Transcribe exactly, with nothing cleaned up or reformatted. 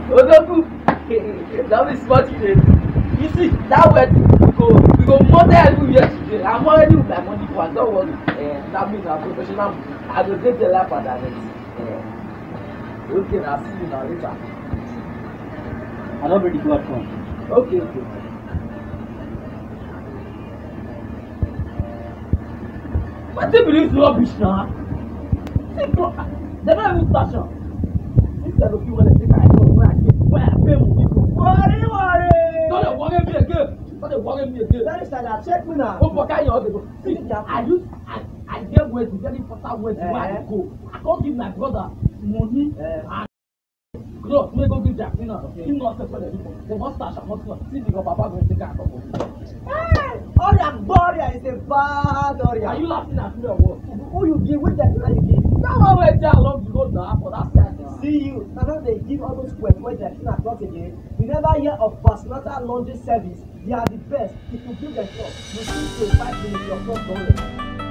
Odogu, that is what you did. You see, that wedding, we go, we go mother everywhere today. I'm already with my money for. Don't worry. Uh, that means I'm professional. I will take the life for that. Uh, okay, I'll see you now later. I don't really go at home. Okay, okay. What do you believe is rubbish now? They don't even touch on. Instead of you want to take a look where I get, where I pay money. Worry, worry. Don't worry me again. Don't worry me again. That is that. Check me now. Oh, for carry your go. See, I use, I, I get ways, very important ways where I go. I can't give my brother money and clothes. May go give Drycleaners. He not the people. They must start. I must not. See, because Papa going to take a couple. Hey, Oria Gloria is a bad Oria. Are you laughing at me or what? Who you give? Which Drycleaner you give? That one where I love you go now for that side. See you. Now they give all those questions where Drycleaner not again. You never hear of personal laundry service. They are the best. If you give them stuff, you see to five minutes your front door.